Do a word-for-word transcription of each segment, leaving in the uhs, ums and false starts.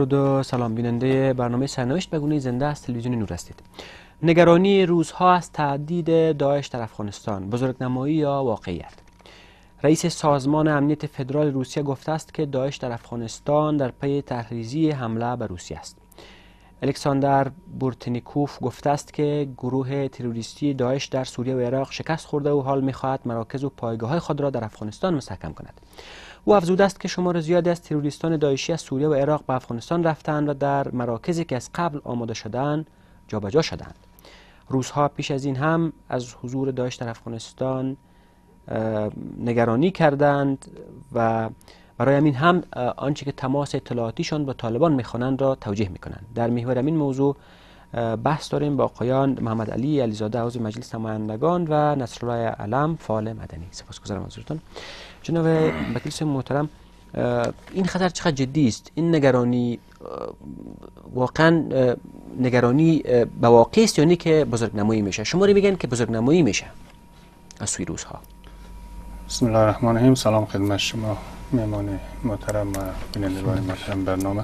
درود و سلام بیننده برنامه سرنوشت به گونه زنده از تلویزیون نور هستید. نگرانی روزها از تهدید داعش در افغانستان، بزرگنمایی یا واقعیت؟ رئیس سازمان امنیت فدرال روسیه گفته است که داعش در افغانستان در پی تحریزی حمله به روسیه است. الکساندر بورتنیکوف گفته است که گروه تروریستی داعش در سوریه و عراق شکست خورده و حال می‌خواهد مراکز و پایگاه‌های خود را در افغانستان مستحکم کند. او افزوده است که شمار زیادی از تروریستان داعشی از سوریه و عراق به افغانستان رفتند و در مراکزی که از قبل آماده شدند جابجا شدند. روزها پیش از این هم از حضور داعش در افغانستان نگرانی کردند و برای همین هم آنچه که تماس اطلاعاتیشان با طالبان می‌خوانند را توجیه می‌کنند. در محور این موضوع بحث داریم با آقایان محمد علی علیزاده عضو مجلس نمایندگان و نصرالله علم فعال مدنی. سپاسگزارم از حضورتان. جناب وکیل محترم، این خطر چقدر جدی است؟ این نگرانی واقعا نگرانی به واقع است یا نه که بزرگنمایی میشه؟ شما میگن که بزرگنمایی میشه از سوی روزها. بسم الله الرحمن الرحیم. سلام خدمت شما مهمان محترم و بینندگان محترم برنامه.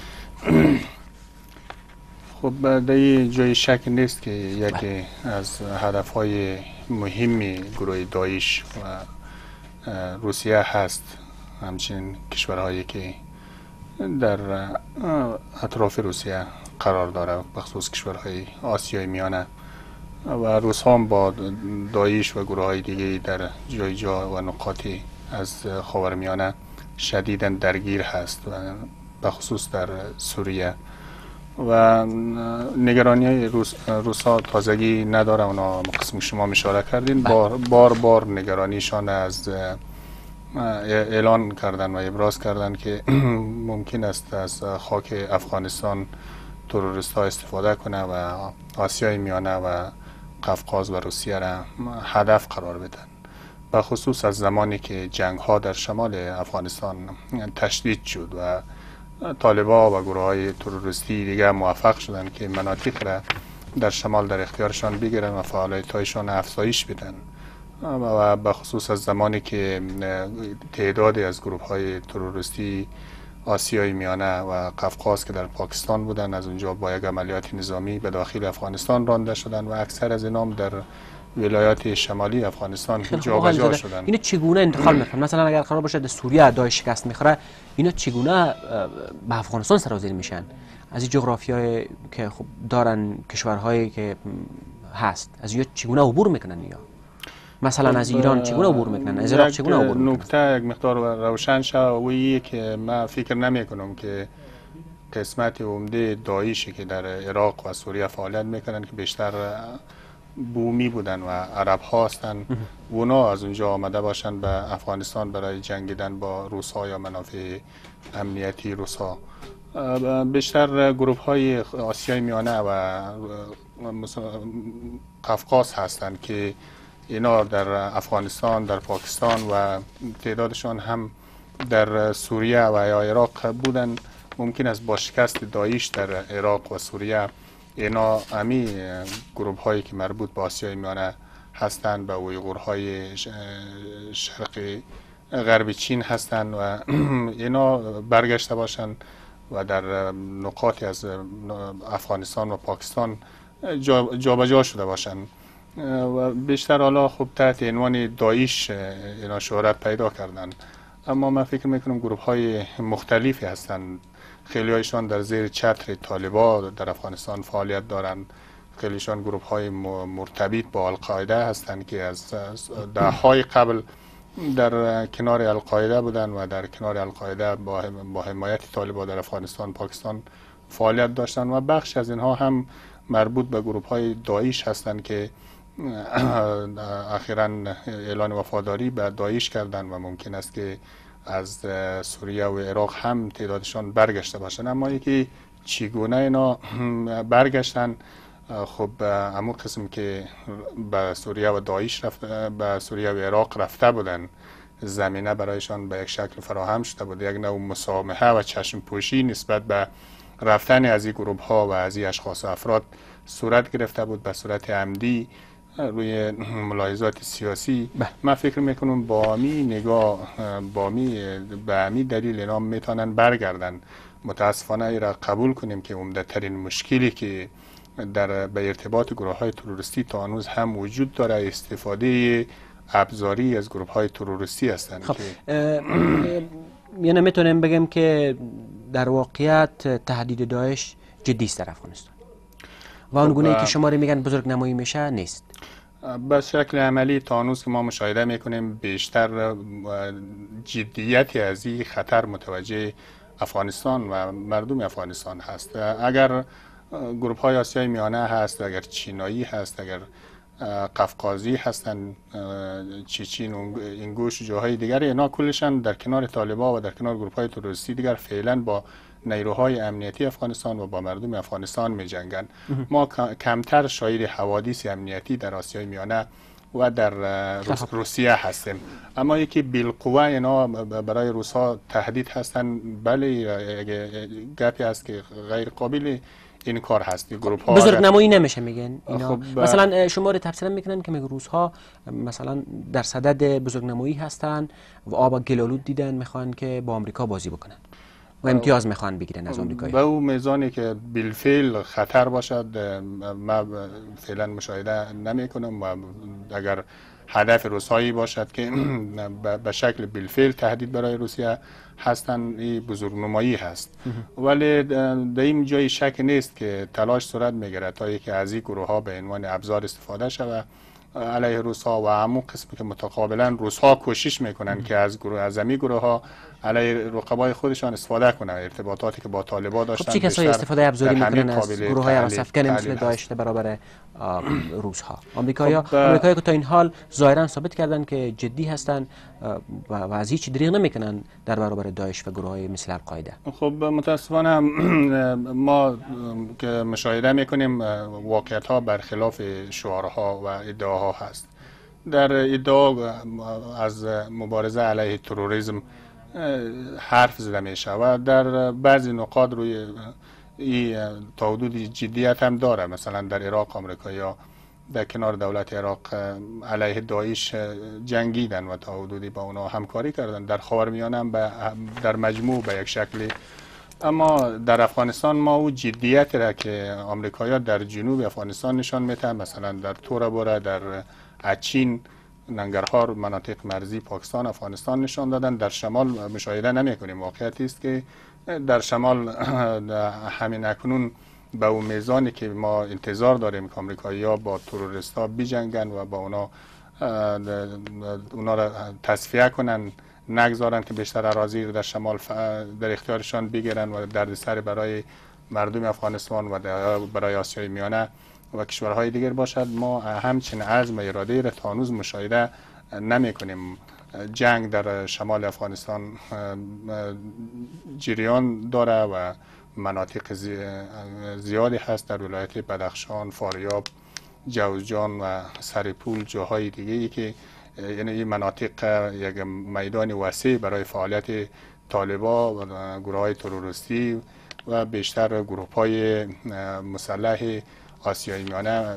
خب در جای شک نیست که یکی از هدفهای مهمی گروه داعش و روسیه هست، همچنین کشورهایی که در اطراف روسیه قرار داره، بخصوص کشورهای آسیای میانه، و روس‌ها با داعش و گروه های دیگه در جای جا و نقاطی از خاورمیانه شدیداً درگیر هست و بخصوص در سوریه. و نگرانی های روس روس‌ها تازگی نداره. اونا قسم شما اشاره کردین، بار بار, بار نگرانیشان از اعلان کردن و ابراز کردن که ممکن است از خاک افغانستان تروریست ها استفاده کنه و آسیای میانه و قفقاز و روسیه را هدف قرار بدن، به خصوص از زمانی که جنگ ها در شمال افغانستان تشدید شد و طالبان و گروه های تروریستی دیگه موفق شدن که مناطق را در شمال در اختیارشان بگیرن و فعالیت هایشان افزایش بدن، و به خصوص از زمانی که تعدادی از گروه های تروریستی آسیای میانه و قفقاز که در پاکستان بودن از اونجا با یک عملیات نظامی به داخل افغانستان رانده شدن و اکثر از اینام در ولایات شمالی افغانستان جابجا شدن. اینا چگونه انتقال میکنن؟ مثلا اگر قرار باشه در سوریه داعش شکست میخوره، اینا چگونه به افغانستان سرازیر میشن؟ از این جغرافیای که خب دارن کشورهایی که هست، از اینا چگونه عبور میکنن؟ یا مثلا از ایران چگونه عبور میکنن؟ از عراق چگونه عبور میکنن؟ نکته یک مقدار روشن شد و این که من فکر نمی کنم که قسمت عمده داعشی که در عراق و سوریه فعالیت میکنن که بیشتر بومی بودن و عرب ها هستن، اونا از اونجا آمده باشن به افغانستان برای جنگیدن با روس ها یا منافع امنیتی روس ها. بیشتر گروه های آسیای میانه و قفقاز هستند که اینا در افغانستان، در پاکستان و تعدادشان هم در سوریه و یا عراق بودن. ممکن است با شکست داعش در عراق و سوریه اینا امی گروه هایی که مربوط به آسیای میانه هستند به اویغورهای شرقی غرب چین هستند و اینا برگشته باشند و در نقاطی از افغانستان و پاکستان جابجا جا شده باشند و بیشتر حالا خب تحت عنوان داعش اینا شهرت پیدا کردند. اما من فکر میکنم گروه های مختلفی هستند. خیلی هایشان در زیر چتر طالبان در افغانستان فعالیت دارند، خیلیشان گروه های مرتبط با القاعده هستند که از دههای قبل در کنار القاعده بودند و در کنار القاعده با حمایت طالبان در افغانستان پاکستان فعالیت داشتند و بخش از اینها هم مربوط به گروه های داعش هستند که اخیراً اعلان وفاداری به داعش کردند و ممکن است که از سوریه و عراق هم تعدادشان برگشته باشند. اما یکی چگونه اینا برگشتن، خب همون قسم که به سوریه و داعش رفته، به سوریه و عراق رفته بودن، زمینه برایشان به یک شکل فراهم شده بود، یک نوع مسامحه و چشم پوشی نسبت به رفتن از این گروه ها و از این اشخاص و افراد صورت گرفته بود به صورت عمدی روی ملاحظات سیاسی. من فکر میکنم با می نگاه با می به می دلیل اینا میتونن برگردن متاسفانه ای را قبول کنیم که عمده ترین مشکلی که در به ارتباط گروه های تروریستی تا هنوز هم وجود داره استفاده ابزاری از گروه های تروریستی هستند. خب یعنی میتونیم بگیم که در واقعیت تهدید داعش جدی است در افغانستان و آن گونه‌ای که شما میگن بزرگ نمایی میشه نیست. به شکل عملی تا هنوز که ما مشاهده میکنیم بیشتر جدیتی از این خطر متوجه افغانستان و مردم افغانستان هست. اگر گروه های آسیای میانه هست، اگر چینایی هست، اگر قفقازی هستن، چیچین و اینگوش جاهای دیگر، اینا کلشن در کنار طالبان و در کنار گروه های تروریستی دیگر فعلا با نیروهای امنیتی افغانستان و با مردم افغانستان می جنگن. ما کمتر شاهد حوادث امنیتی در آسیای میانه و در روس روسیه هستیم، اما یکی بالقوه اینا برای روس ها تهدید هستن. بله گپی هست که غیر قابل این کار هست. گروپ ها بزرگ نمایی نمیشه میگن اینا. خب مثلا شما رو تفسیر میکنن که میگه روس ها مثلا در صدد بزرگ نمایی هستن و آب گلالود دیدن، میخوان که با آمریکا بازی بکنن و امتیاز میخوان بگیرن از آمریکایی. به اون میزانی که بالفعل خطر باشد ما فعلا مشاهده نمی کنم و اگر هدف روسایی باشد که به شکل بالفعل تهدید برای روسیه هستن، این بزرگ نمایی هست. ولی در این جای شک نیست که تلاش صورت میگیرد تا یکی از این گروه ها به عنوان ابزار استفاده شود علیه روس ها و همون قسمی که متقابلا روس ها کوشش میکنن که از گروه از این گروه ها علیه رقبای خودشان استفاده کنن. ارتباطاتی که با طالبان داشتن. خب چه کسایی استفاده ابزاری میکنن از گروه های افغان مثل داعش برابر روس ها؟ آمریکایی‌ها خب آمریکایی‌ها که تا این حال ظاهرا ثابت کردن که جدی هستن و از هیچ دریغ نمیکنن در برابر داعش و گروه های مثل القاعده. خب متاسفانه ما که مشاهده میکنیم واقعیت ها برخلاف شعارها و ادعاها هست. در ادعا از مبارزه علیه تروریسم حرف زده می شود، در بعضی نقاط روی این تا حدود جدیت هم داره. مثلا در عراق آمریکایی‌ها در کنار دولت عراق علیه داعش جنگیدن و تا حدودی با اونا همکاری کردن. در خاورمیانه هم در مجموع به یک شکلی. اما در افغانستان ما او جدیت را که آمریکایی‌ها در جنوب افغانستان نشان میدن، مثلا در تورابورا، در اچین، ننگرهار، مناطق مرزی پاکستان افغانستان نشان دادن، در شمال مشاهده نمی کنیم. واقعیت است که در شمال همین اکنون به اون میزانی که ما انتظار داریم که آمریکایی‌ها با تروریست‌ها بجنگن و با اونا اونا را تصفیه کنن، نگذارن که بیشتر اراضی در شمال در اختیارشان بگیرن و دردسر برای مردم افغانستان و برای آسیای میانه و کشورهای دیگر باشد، ما همچنین عزم و اراده را تا هنوز مشاهده نمی کنیم. جنگ در شمال افغانستان جریان داره و مناطق زیادی هست در ولایت بدخشان، فاریاب، جوزجان و سرپول، جاهای دیگه ای که یعنی این مناطق یک میدان وسیع برای فعالیت طالبان و گروه های تروریستی و بیشتر گروه های مسلح آسیای میانه،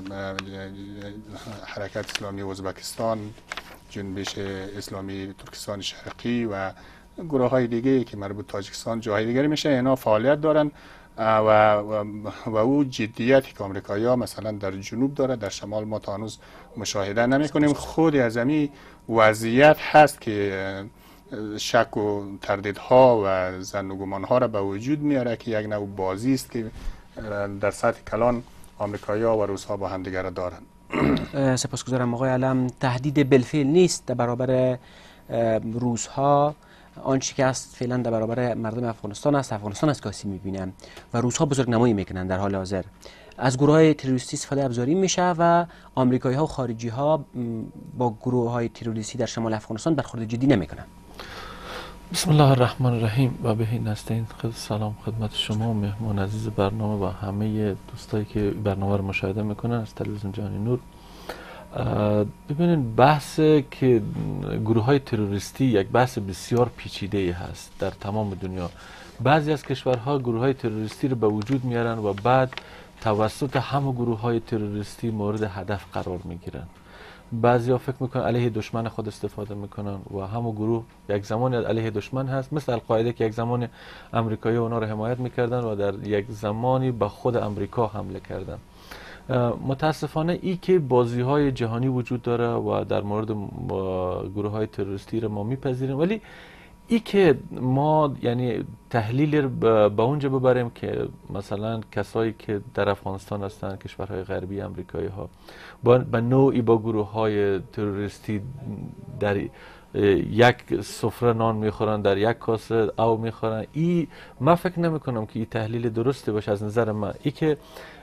حرکت اسلامی ازبکستان، جنبش اسلامی ترکستان شرقی و گروه های دیگه که مربوط تاجیکستان، جاهای دیگری میشه، اینا فعالیت دارن و و, و او جدیتی که آمریکایی‌ها مثلا در جنوب داره در شمال ما تا هنوز مشاهده نمی کنیم. خود از همین وضعیت هست که شک و تردیدها و ظن و گمانها را به وجود میاره که یک نوع بازی است که در سطح کلان آمریکایی‌ها و روس‌ها با هم دیگر دارند. سپاسگزارم آقای علم. تهدید بالفعل نیست در برابر روس‌ها، آنچه که است فعلا در برابر مردم افغانستان است. افغانستان است که آسیب می‌بینن و روس‌ها بزرگ نمایی میکنن. در حال حاضر از گروه‌های تروریستی استفاده ابزاری میشه و آمریکایی‌ها و خارجی‌ها با گروه‌های تروریستی در شمال افغانستان برخورد جدی نمیکنن. بسم الله الرحمن الرحیم و به نستعین. سلام خدمت شما و مهمان عزیز برنامه و همه دوستایی که برنامه رو مشاهده میکنن از تلویزیون جهانی نور. ببینید بحث که گروه های تروریستی یک بحث بسیار پیچیده هست در تمام دنیا. بعضی از کشورها گروه های تروریستی رو به وجود میارن و بعد توسط همه گروه های تروریستی مورد هدف قرار میگیرن. بعضیا فکر میکنن علیه دشمن خود استفاده میکنن و همون گروه یک زمان علیه دشمن هست، مثل القاعده که یک زمان امریکایی اونا رو حمایت میکردن و در یک زمانی به خود امریکا حمله کردن. متاسفانه ای که بازی های جهانی وجود داره و در مورد گروه های تروریستی رو ما میپذیریم، ولی ای که ما یعنی تحلیل به اونجا ببریم که مثلا کسایی که در افغانستان هستن، کشورهای غربی، امریکایی ها به نوعی با گروه های تروریستی در یک سفره نان میخورن، در یک کاسه او میخورن، ای من فکر نمی کنم که این تحلیل درستی باشه از نظر من. ای که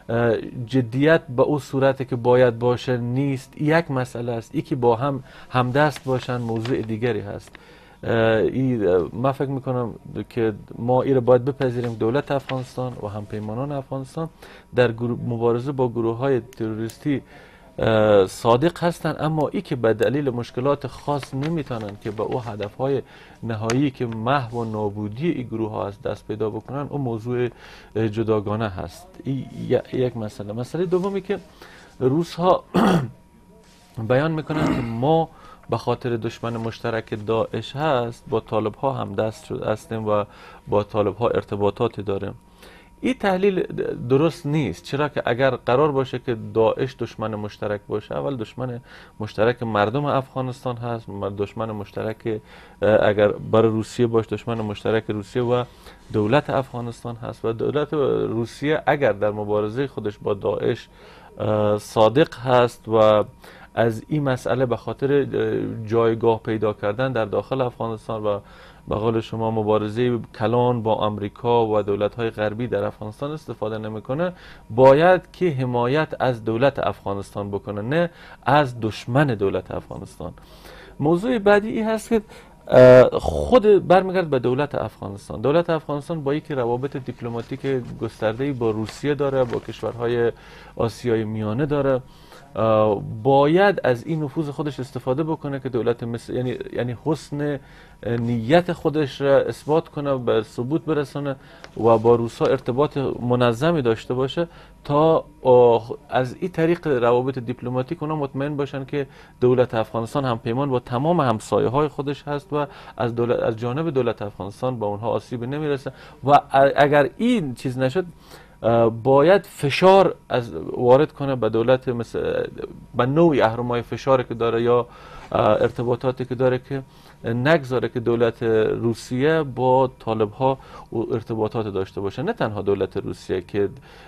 جدیت به اون صورتی که باید باشه نیست، یک مسئله است. ای که با هم همدست باشن موضوع دیگری هست. ای من فکر میکنم که ما این رو باید بپذیریم دولت افغانستان و همپیمانان افغانستان در مبارزه با گروه های تروریستی صادق هستند، اما ای که به دلیل مشکلات خاص نمیتونن که به او هدف های نهایی که محو و نابودی این گروه ها است دست پیدا بکنن، اون موضوع جداگانه هست. ای یک مسئله. مسئله دومی که روس ها بیان میکنن که ما به خاطر دشمن مشترک داعش هست با طالب ها هم دست شد هستیم و با طالب ها ارتباطات داریم. این تحلیل درست نیست، چرا که اگر قرار باشه که داعش دشمن مشترک باشه، اول دشمن مشترک مردم افغانستان هست، دشمن مشترک اگر برای روسیه باشه دشمن مشترک روسیه و دولت افغانستان هست و دولت روسیه اگر در مبارزه خودش با داعش صادق هست و از این مسئله به خاطر جایگاه پیدا کردن در داخل افغانستان و به قول شما مبارزه کلان با امریکا و دولت‌های غربی در افغانستان استفاده نمیکنه، باید که حمایت از دولت افغانستان بکنه، نه از دشمن دولت افغانستان. موضوع بعدی این هست که خود برمیگرد به دولت افغانستان. دولت افغانستان با یکی روابط دیپلماتیک گسترده‌ای با روسیه داره، با کشورهای آسیای میانه داره. باید از این نفوذ خودش استفاده بکنه که دولت مصر یعنی یعنی حسن نیت خودش را اثبات کنه، به ثبوت برسونه و با روسا ارتباط منظمی داشته باشه تا از این طریق روابط دیپلماتیک اونا مطمئن باشن که دولت افغانستان هم پیمان با تمام همسایه های خودش هست و از دولت از جانب دولت افغانستان با اونها آسیبی نمیرسه. و اگر این چیز نشد باید فشار از وارد کنه به دولت، مثل به نوعی اهرم‌های فشاری که داره یا ارتباطاتی که داره که نگذاره که دولت روسیه با طالب ها ارتباطات داشته باشه. نه تنها دولت روسیه که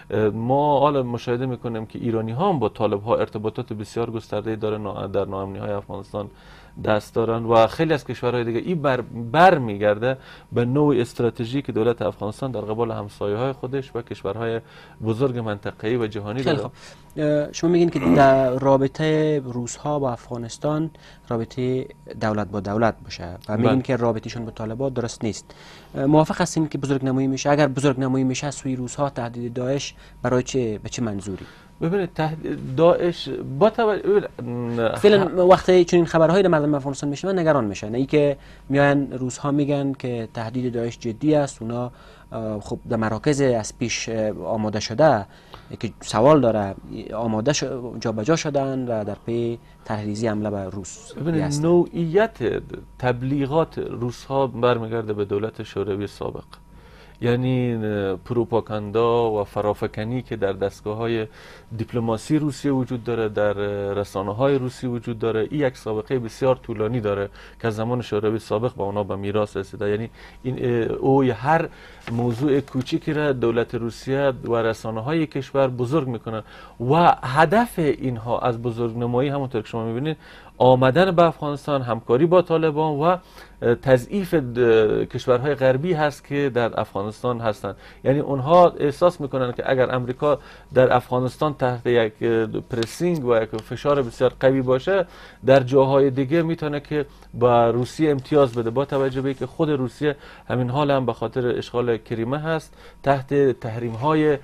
ما حالا مشاهده میکنیم که ایرانی ها هم با طالب ها ارتباطات بسیار گسترده داره در ناامنی های افغانستان دست دارن و خیلی از کشورهای دیگه. این بر, بر میگرده به نوع استراتژی که دولت افغانستان در قبال همسایه های خودش و کشورهای بزرگ منطقه‌ای و جهانی داره. شما میگین که در رابطه روس ها با افغانستان رابطه دولت با دولت باشه و میگین که رابطهشون با طالبان درست نیست. موافق هستین که بزرگ نمایی میشه؟ اگر بزرگ نمایی میشه سوی روس ها تهدید داعش برای چه به چه منظوری؟ ببینید داعش با توجه فعلا وقتی چنین خبرهایی در مردم افغانستان میشه من نگران میشه، نه ای که میاین روس ها میگن که تهدید داعش جدی است، اونا خب در مراکز از پیش آماده شده که سوال داره آماده جابجا شدن و در پی تحریزی حمله به روس. ببینید نوعیت تبلیغات روس ها برمیگرده به دولت شوروی سابق، یعنی پروپاگاندا و فرافکنی که در دستگاه های دیپلماسی روسیه وجود داره، در رسانه های روسی وجود داره. این یک سابقه بسیار طولانی داره که از زمان شوروی سابق با اونا به میراث رسیده. یعنی این او هر موضوع کوچیکی را دولت روسیه و رسانه های کشور بزرگ میکنن و هدف اینها از بزرگنمایی همونطور که شما میبینید آمدن به افغانستان، همکاری با طالبان و تضعیف کشورهای غربی هست که در افغانستان هستند. یعنی اونها احساس میکنن که اگر امریکا در افغانستان تحت یک پرسینگ و یک فشار بسیار قوی باشه، در جاهای دیگه میتونه که با روسیه امتیاز بده، با توجه به که خود روسیه همین حال هم به خاطر اشغال کریمه هست تحت تحریم های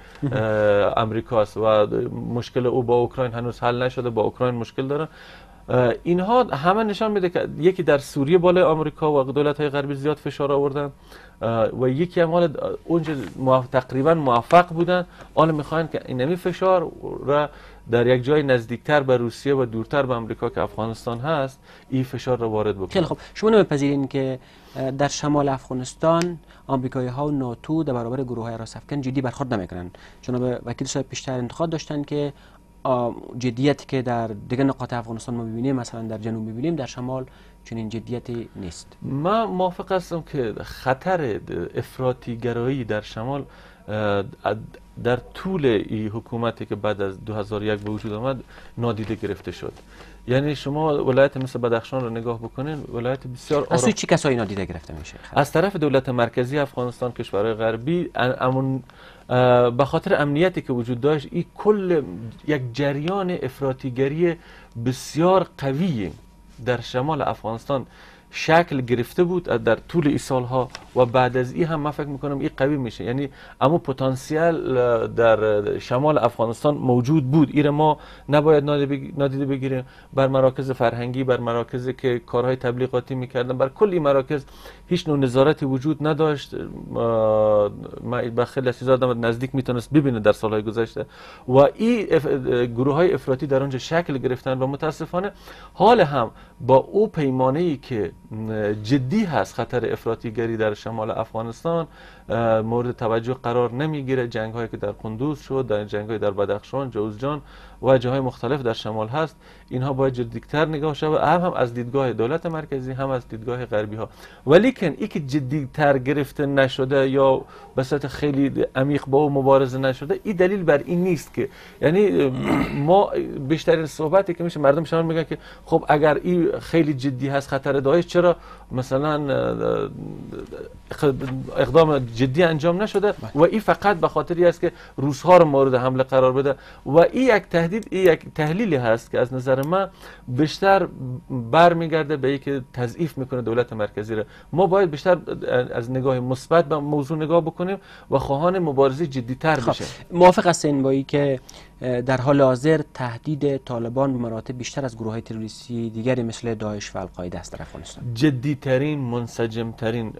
امریکا است و مشکل او با اوکراین هنوز حل نشده، با اوکراین مشکل داره. اینها همه نشان میده که یکی در سوریه بالای آمریکا و دولت های غربی زیاد فشار آوردن و یکی هم حالا اونجا تقریبا موفق بودن، حالا میخواین که اینمی فشار را در یک جای نزدیکتر به روسیه و دورتر به امریکا که افغانستان هست این فشار را وارد بکنه. خیلی خوب، شما نمیپذیرین که در شمال افغانستان آمریکایی ها و ناتو در برابر گروه های حراس افکن جدی برخورد نمیکنن؟ جناب وکیل صاحب پیشتر انتقاد داشتن که جدیتی که در دیگر نقاط افغانستان ما ببینیم، مثلا در جنوب ببینیم، در شمال چنین جدیتی نیست. من موافق هستم که خطر افراطی گرایی در شمال در طول این حکومتی که بعد از دو هزار و یک به وجود آمد نادیده گرفته شد. یعنی شما ولایت مثل بدخشان رو نگاه بکنین، ولایت بسیار از سوی چی کسایی نادیده گرفته میشه؟ از طرف دولت مرکزی افغانستان، کشورهای غربی، امون به خاطر امنیتی که وجود داشت این کل یک جریان افراطیگری بسیار قوی در شمال افغانستان شکل گرفته بود در طول این سالها و بعد از این هم من فکر میکنم این قوی میشه. یعنی اما پتانسیل در شمال افغانستان موجود بود، این ما نباید نادیده بگیریم. بر مراکز فرهنگی، بر مراکزی که کارهای تبلیغاتی میکردن، بر کل این مراکز هیچ نوع نظارتی وجود نداشت. ما با خیلی از آدم نزدیک میتونست ببینه در سالهای گذشته و این گروه های افراطی در اونجا شکل گرفتن و متاسفانه حال هم با او پیمانه ای که جدی هست خطر افراطیگری در شمال افغانستان مورد توجه قرار نمیگیره. جنگ هایی که در قندوز شد، در جنگ های در بدخشان، جوزجان و جاهای مختلف در شمال هست، اینها باید جدی‌تر نگاه شود، هم هم از دیدگاه دولت مرکزی، هم از دیدگاه غربی ها. ولیکن این که جدی‌تر گرفته نشده یا به صورت خیلی عمیق با او مبارزه نشده، این دلیل بر این نیست که، یعنی ما بیشترین صحبتی که میشه مردم شمال میگن که خب اگر این خیلی جدی هست خطر داعش، چرا مثلا اقدام جدی انجام نشده؟ و این فقط به خاطری است که روس‌ها رو مورد حمله قرار بده و این یک تهدید، این یک تحلیلی هست که از نظر من بیشتر برمیگرده به اینکه تضعیف میکنه دولت مرکزی را. ما باید بیشتر از نگاه مثبت به موضوع نگاه بکنیم و خواهان مبارزه جدی‌تر بشه. موافق هستین با اینکه در حال حاضر تهدید طالبان به مراتب بیشتر از گروه‌های تروریستی دیگری مثل داعش و القاعده است در افغانستان؟ جدی‌ترین، منسجم‌ترین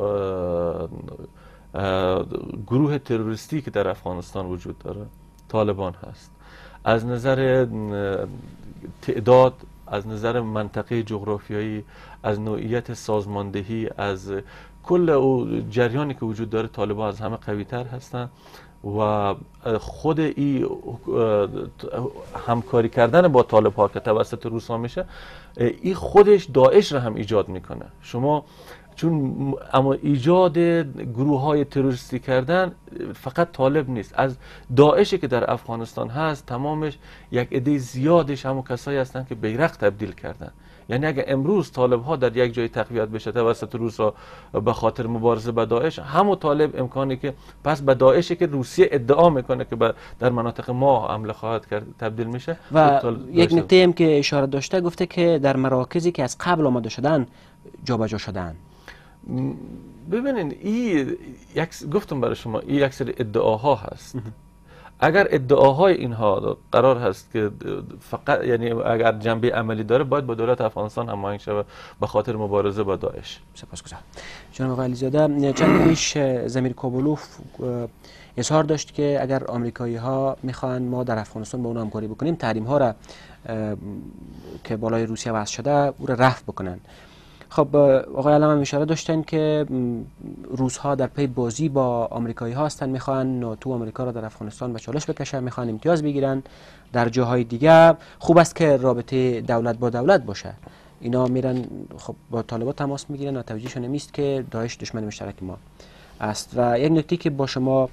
گروه تروریستی که در افغانستان وجود داره طالبان هست. از نظر تعداد، از نظر منطقه جغرافیایی، از نوعیت سازماندهی، از کل او جریانی که وجود داره، طالبان از همه قوی تر هستن و خود این همکاری کردن با طالب ها که توسط روس‌ها میشه، این خودش داعش را هم ایجاد میکنه. شما چون اما ایجاد گروه های تروریستی کردن فقط طالب نیست، از داعشی که در افغانستان هست تمامش یک عده زیادش همون کسایی هستن که بیرق تبدیل کردن. یعنی اگر امروز طالب ها در یک جای تقویت بشه توسط روس‌ها به خاطر مبارزه با داعش، همون طالب امکانی که پس به داعشی که روسیه ادعا میکنه که در مناطق ما حمله خواهد کرد تبدیل میشه. و یک نکته هم که اشاره داشته، گفته که در مراکزی که از قبل آماده شدن جابجا شدن. ببینید این یک گفتم برای شما، این یک سری ادعاها هست. اگر ادعاهای اینها قرار هست که فقط، یعنی اگر جنبه عملی داره، باید با دولت افغانستان هماهنگ شود به خاطر مبارزه با داعش. سپاسگزارم. جناب آقای علیزاده، چند پیش زمیر کابلوف اظهار داشت که اگر آمریکایی ها میخوان ما در افغانستان با اون همکاری بکنیم، تحریم ها را که بالای روسیه وضع شده او را رفع بکنن. خب آقای علم هم اشاره داشتن که روس ها در پی بازی با آمریکایی ها هستن، میخوان ناتو آمریکا را در افغانستان به چالش بکشن، میخوان امتیاز بگیرن. در جاهای دیگه خوب است که رابطه دولت با دولت باشه. اینا میرن خب با طالبان تماس میگیرن و توجیهشون نیست که داعش دشمن مشترک ما است. و یک نکته که با شما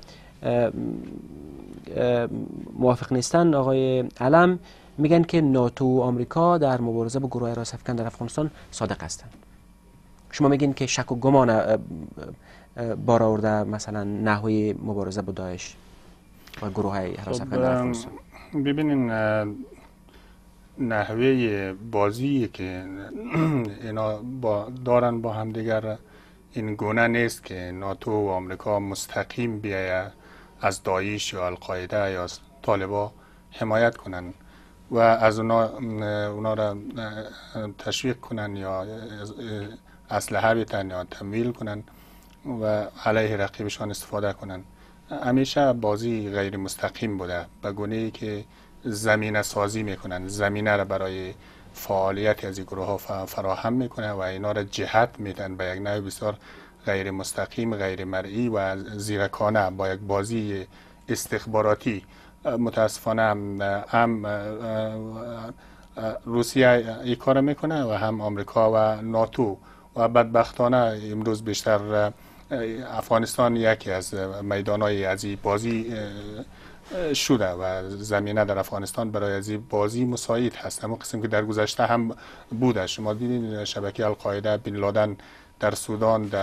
موافق نیستن آقای علم، میگن که ناتو و آمریکا در مبارزه با گروه حراس افکن در افغانستان صادق هستند. شما میگین که شک و گمان بار آورده مثلا نحوه مبارزه با داعش و گروه های حراس افکن در افغانستان؟ ببینین نحوه بازی که اینا با دارن با هم دیگر این گونه نیست که ناتو و آمریکا مستقیم بیاید از داعش یا القاعده یا از طالبان حمایت کنن و از اونا اونا را تشویق کنن یا اسلحه بیتن یا تمویل کنن و علیه رقیبشان استفاده کنن. همیشه بازی غیر مستقیم بوده، به گونه‌ای که زمینه سازی میکنن، زمینه را برای فعالیت از این گروه ها فراهم میکنه و اینا را جهت میدن به یک نوع بسیار غیر مستقیم، غیر مرئی و زیرکانه با یک بازی استخباراتی. متاسفانه هم روسیه این کار میکنه و هم آمریکا و ناتو و بدبختانه امروز بیشتر افغانستان یکی از میدانهای از این بازی شده و زمینه در افغانستان برای از این بازی مساعد هست. همون قسم که در گذشته هم بوده. شما دیدین شبکه القاعده، بن لادن در سودان، در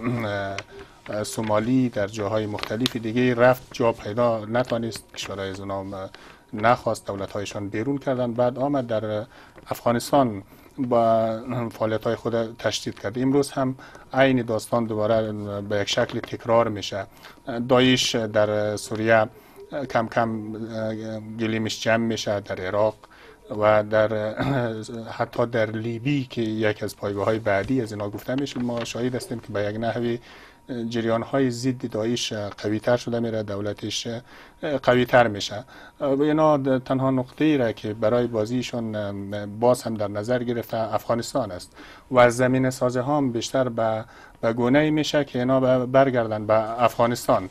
سومالی، در جاهای مختلف دیگه رفت، جا پیدا نتوانست، کشورهای از اونا نخواست، دولت‌هایشان بیرون کردن، بعد آمد در افغانستان با فعالیت‌های خود تشدید کرد. امروز هم عین داستان دوباره به یک شکل تکرار میشه. داعش در سوریه کم کم گلیمش جمع میشه، در عراق و در حتی در لیبی که یک از پایگاه‌های بعدی از اینا گفته میشه، ما شاهد هستیم که به یک نحوی جریان‌های ضد داعش قوی‌تر شده میره، دولتش قوی‌تر میشه. اینا تنها نقطه‌ای را که برای بازیشون باز هم در نظر گرفته افغانستان است و زمین سازی ها هم بیشتر به به گونه‌ای میشه که اینا برگردن به افغانستان.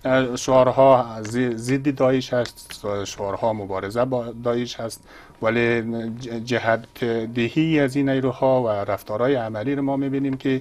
شعارها ضد داعش هست، شعارها مبارزه با داعش هست، ولی جهت دهی از این نیروها و رفتارهای عملی رو ما میبینیم که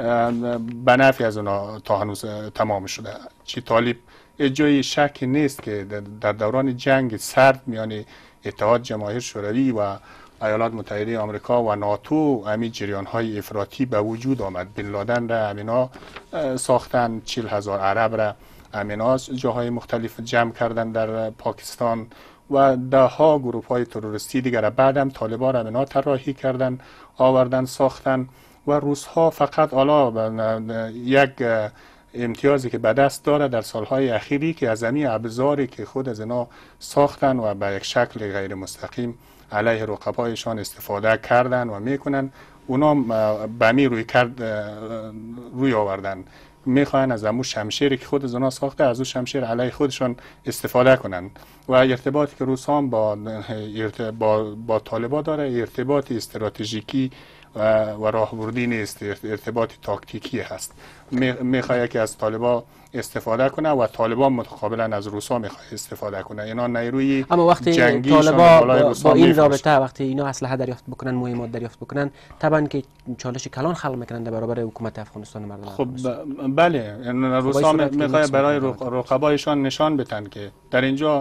به نفع از اونا تا هنوز تمام شده. چی طالب جای شک نیست که در دوران جنگ سرد میان اتحاد جماهیر شوروی و ایالات متحده آمریکا و ناتو همین جریان های افراطی به وجود آمد. بن لادن را امینا ساختن، چهل هزار عرب را امینا جاهای مختلف جمع کردن در پاکستان و ده ها گروه های تروریستی دیگر بعدم طالبان را امینا طراحی کردن، آوردن، ساختن و روس ها فقط حالا یک امتیازی که به دست داره در سالهای اخیری که از همین ابزاری که خود از اینا ساختن و به یک شکل غیر مستقیم علیه رقبایشان استفاده کردن و میکنن، اونا به می روی کرد روی آوردن، میخواین از امو شمشیری که خود از اونا ساخته از اون شمشیر علیه خودشان استفاده کنن و ارتباطی که روس هم با با, با طالبان داره ارتباط استراتژیکی و, و راهبردی نیست، ارتباط تاکتیکی هست. میخواد که از طالبان استفاده کنه و طالبان متقابلا از روسا میخواد استفاده کنه. اینا نیروی اما وقتی طالبان با, با این رابطه وقتی اینا اسلحه دریافت بکنن، مهمات دریافت بکنن، طبعا که چالش کلان خلق میکنن در برابر حکومت افغانستان مردم. خب بله، روسا میخواد برای رقبایشان نشان بدن که در اینجا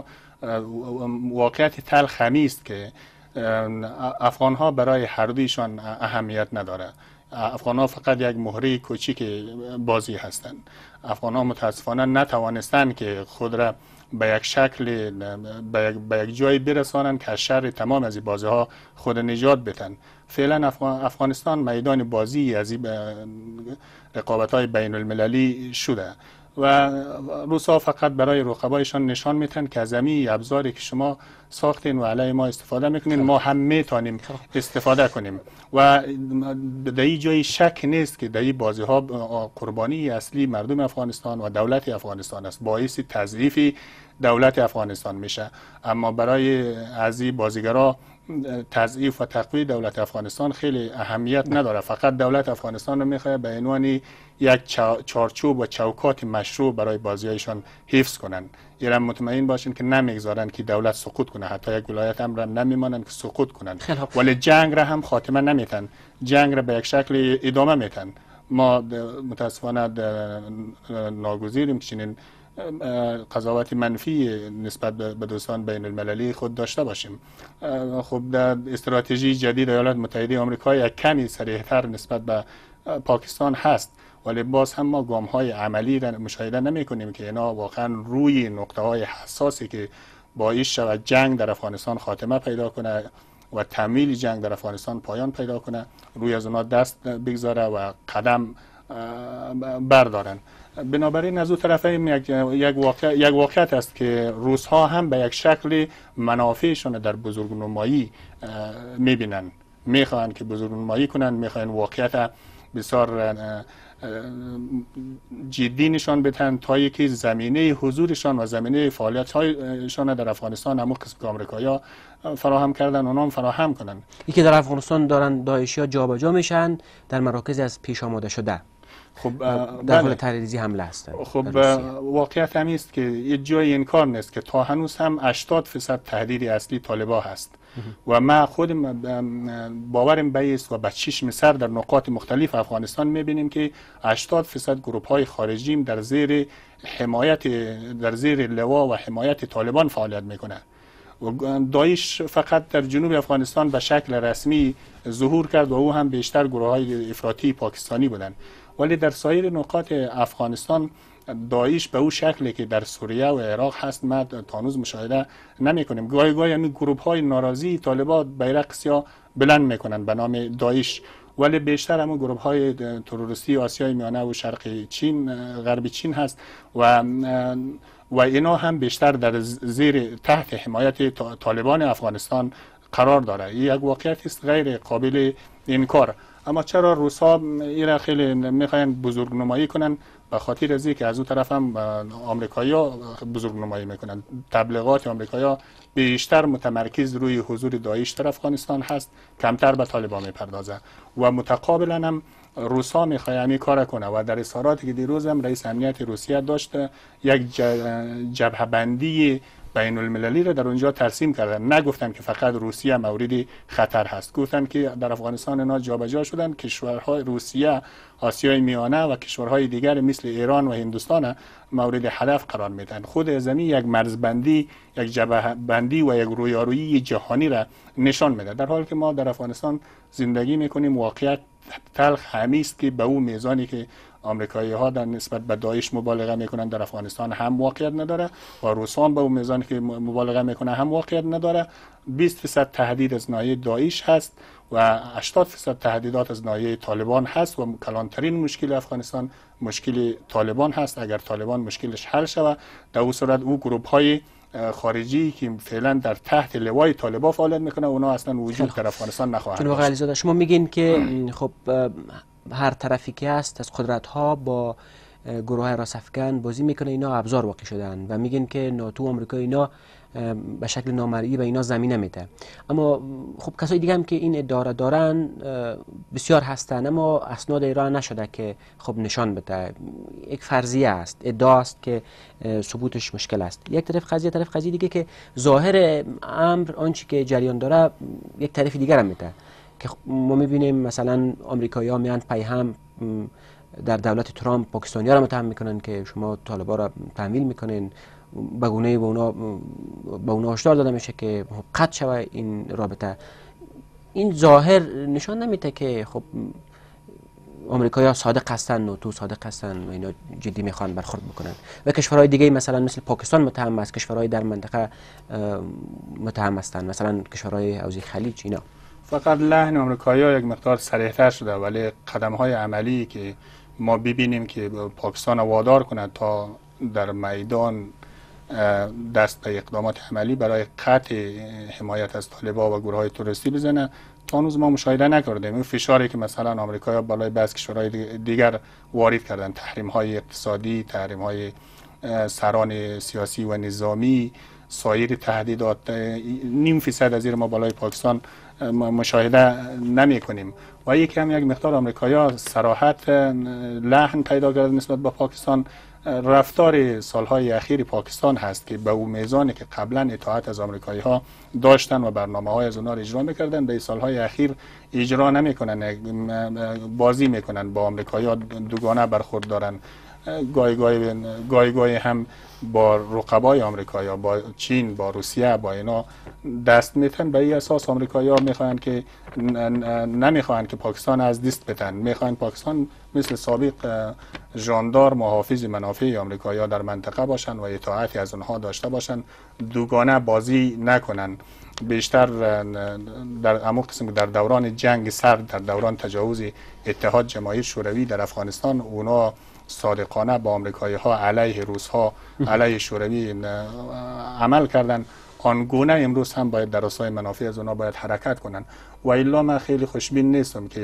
واقعیت تلخ است که افغان ها برای هر دویشان اهمیت نداره. افغان ها فقط یک مهره کوچیک بازی هستند. افغان ها متاسفانه نتوانستند که خود را به یک شکل به یک, به یک جایی برسانند که از شر تمام از این بازی ها خود نجات بدن. فعلا افغانستان میدان بازی از این رقابت های بین المللی شده و روسا فقط برای رقبایشان نشان میتن که از همین ابزاری که شما ساختین و علیه ما استفاده میکنین ما هم میتونیم استفاده کنیم و در این جای شک نیست که در این بازی ها قربانی اصلی مردم افغانستان و دولت افغانستان است، باعث تضعیف دولت افغانستان میشه. اما برای از این بازیگرا تضعیف و تقویت دولت افغانستان خیلی اهمیت نداره، فقط دولت افغانستان رو میخواد به عنوان یک چارچوب و چوکات مشروع برای بازیایشان حفظ کنن. ایران مطمئن باشین که نمیگذارن که دولت سقوط کنه، حتی یک ولایت هم را نمیمانن که سقوط کنن، ولی جنگ را هم خاتمه نمیتن، جنگ را به یک شکل ادامه میتن. ما متاسفانه ناگزیریم که چنین قضاوت منفی نسبت به دوستان بین المللی خود داشته باشیم. خب در استراتژی جدید ایالات متحده آمریکا یک کمی صریح‌تر نسبت به پاکستان هست، ولی باز هم ما گام های عملی را مشاهده نمی کنیم که اینا واقعا روی نقطه های حساسی که باعث شود جنگ در افغانستان خاتمه پیدا کنه و تمویل جنگ در افغانستان پایان پیدا کنه روی از اونا دست بگذاره و قدم بردارن. بنابراین از اون طرف یک یک واقع یک واقعیت است که روس ها هم به یک شکل منافعشون در بزرگنمایی میبینن، میخوان که بزرگنمایی کنن، میخوان واقعیت بسیار جدی نشان بدهند تا یکی زمینه حضورشان و زمینه فعالیت هایشان در افغانستان همون قسم که آمریکایی‌ها فراهم کردن اونام فراهم کنند. یکی در افغانستان دارن داعشی‌ها جابجا میشن در مراکز از پیش آماده شده، خب در حال تحریزی حمله هستند. خب واقعیت هم است که یه جای انکار نیست که تا هنوز هم هشتاد درصد تهدید اصلی طالبان هست و ما خودم باورم به است و به چشم سر در نقاط مختلف افغانستان میبینیم که هشتاد درصد گروه های خارجی در زیر حمایت در زیر لوا و حمایت طالبان فعالیت میکنند. و داعش فقط در جنوب افغانستان به شکل رسمی ظهور کرد و او هم بیشتر گروه های افراطی پاکستانی بودند، ولی در سایر نقاط افغانستان داعش به او شکلی که در سوریه و عراق هست ما تا هنوز مشاهده نمی کنیم. گاهی گاهی همین گروه های ناراضی طالبان بیرق سیاه بلند میکنند به نام داعش، ولی بیشتر همون گروه های تروریستی آسیای میانه و شرق چین غرب چین هست و و اینا هم بیشتر در زیر تحت حمایت طالبان افغانستان قرار داره. یک واقعیت است غیر قابل انکار. اما چرا روس‌ها این خیلی میخواین بزرگ نمایی کنن؟ به خاطر از اینکه از اون طرف هم آمریکایی‌ها بزرگ نمایی میکنن. تبلیغات آمریکایی‌ها بیشتر متمرکز روی حضور داعش در افغانستان هست، کمتر به طالبان میپردازه و متقابلا هم روس‌ها میخواد همین کار کنه و در اظهاراتی که دیروز هم رئیس امنیت روسیه داشت یک جبهه بندی بین المللی را در اونجا ترسیم کردن. نگفتن که فقط روسیه مورد خطر هست، گفتن که در افغانستان اینا جابجا شدن، کشورهای روسیه، آسیای میانه و کشورهای دیگر مثل ایران و هندوستان مورد هدف قرار میدن. خود زمین یک مرزبندی، یک جبهه بندی و یک رویارویی جهانی را نشان میده، در حالی که ما در افغانستان زندگی میکنیم. واقعیت تلخ همی است که به اون میزانی که آمریکایی ها در نسبت به داعش مبالغه میکنن در افغانستان هم واقعیت نداره و روسان به اون میزانی که مبالغه میکنه هم واقعیت نداره. بیست درصد تهدید از ناحیه داعش هست و هشتاد درصد تهدیدات از ناحیه طالبان هست و کلانترین مشکل افغانستان مشکل طالبان هست. اگر طالبان مشکلش حل شود، در اون صورت او گروه های خارجی که فعلا در تحت لوای طالبان فعالیت میکنه اونا اصلا وجود در افغانستان نخواهند داشت. جناب علیزاده، شما میگین که خب هر طرفی که هست از قدرت ها با گروه های راسفگن بازی میکنه، اینا ابزار واقع شدن و میگین که ناتو و آمریکا اینا به شکل نامرئی به اینا زمینه میده. اما خب کسای دیگه هم که این ادعا دارن بسیار هستن، اما اسناد ایران نشده که خب نشان بده. یک فرضیه است، ادعا است که ثبوتش مشکل است. یک طرف قضیه، طرف قضیه دیگه که ظاهر امر آنچه که جریان داره یک طرف دیگر هم میده که ما میبینیم مثلا آمریکایی‌ها میان پی هم در دولت ترامپ پاکستانی‌ها را متهم میکنن که شما طالبان را تحمیل میکنین، به گونه‌ای به اونا به اونا هشدار داده میشه که قطع شوه این رابطه. این ظاهر نشان نمیده که خب آمریکایی‌ها صادق هستن و تو صادق هستن و اینا جدی میخوان برخورد بکنن و کشورهای دیگه مثلا مثل پاکستان متهم است، کشورهای در منطقه متهم هستن، مثلا کشورهای حوزه خلیج. اینا فقط لحن آمریکایی‌ها یک مقدار صریح‌تر شده، ولی قدم‌های عملی که ما ببینیم که پاکستان وادار کنه تا در میدان دست به اقدامات عملی برای قطع حمایت از طالبان و گروه‌های تروریستی بزنه، تا هنوز ما مشاهده نکردیم. این فشاری که مثلا آمریکایی‌ها بالای بعضی کشورهای دیگر وارد کردن، تحریم‌های اقتصادی، تحریم‌های سران سیاسی و نظامی، سایر تهدیدات، نیم فیصد از زیر ما بالای پاکستان مشاهده نمی کنیم و یکی هم یک مقدار آمریکایی‌ها صراحت لحن پیدا کرده نسبت به پاکستان. رفتار سالهای اخیر پاکستان هست که به اون میزانی که قبلا اطاعت از آمریکایی‌ها داشتن و برنامه‌های از اونها اجرا می‌کردن، به سالهای اخیر اجرا نمی‌کنن، بازی می‌کنن با آمریکایی‌ها، دوگانه برخورد دارن. گاهی گاهی گاهی گاهی هم با رقبای آمریکایی‌ها، با چین، با روسیه، با اینا دست میتن. به این اساس آمریکایی‌ها میخوان که نمیخوان که پاکستان از دست بدن، میخوان پاکستان مثل سابق ژاندار محافظ منافع آمریکایی‌ها در منطقه باشن و اطاعتی از اونها داشته باشن، دوگانه بازی نکنن. بیشتر در همون قسم در دوران جنگ سرد، در دوران تجاوز اتحاد جماهیر شوروی در افغانستان، اونا صادقانه با آمریکایی‌ها علیه روس‌ها، علیه شوروی عمل کردن. آنگونه امروز هم باید در راستای منافع از اونا باید حرکت کنن و الا من خیلی خوشبین نیستم که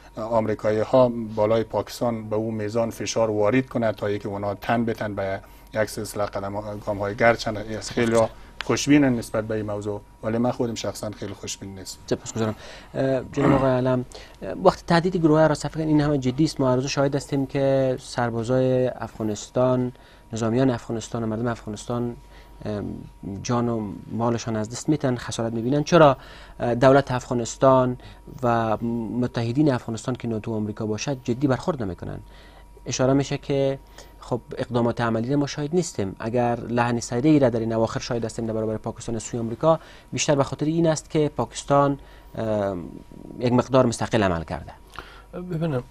آمریکایی ها بالای پاکستان به اون میزان فشار وارد کنه تا اینکه اونا تن بتن به یک سلسله قدم گام های گرچند از خیلی خوشبینن نسبت به این موضوع، ولی من خودم شخصا خیلی خوشبین نیستم. سپاسگزارم. جناب آقای علم، وقتی تهدید گروه را صفحه این همه جدی است، ما هر روز شاهد هستیم که سربازای افغانستان، نظامیان افغانستان و مردم افغانستان جان و مالشان از دست میتن، خسارت میبینن. چرا دولت افغانستان و متحدین افغانستان که ناتو آمریکا باشد جدی برخورد نمیکنن؟ اشاره میشه که خب اقدامات عملی ما شاهد نیستیم. اگر لحن سریعی را در این اواخر شاهد هستیم در برابر پاکستان سوی آمریکا، بیشتر به خاطر این است که پاکستان یک مقدار مستقل عمل کرده. ببینم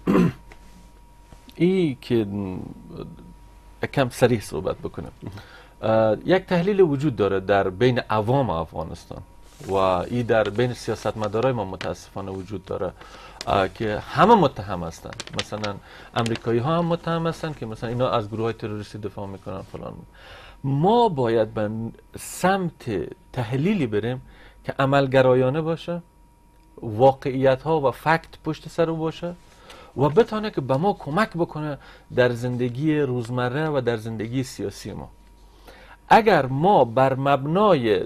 ای که کم صریح صحبت بکنم، یک تحلیل وجود داره در بین عوام افغانستان و ای در بین سیاستمدارای ما متاسفانه وجود داره که همه متهم هستن. مثلا امریکایی ها هم متهم هستن که مثلا اینا از گروه های تروریستی دفاع میکنن فلان. ما باید به سمت تحلیلی بریم که عملگرایانه باشه، واقعیت ها و فکت پشت سر باشه و بتونه که به ما کمک بکنه در زندگی روزمره و در زندگی سیاسی ما. اگر ما بر مبنای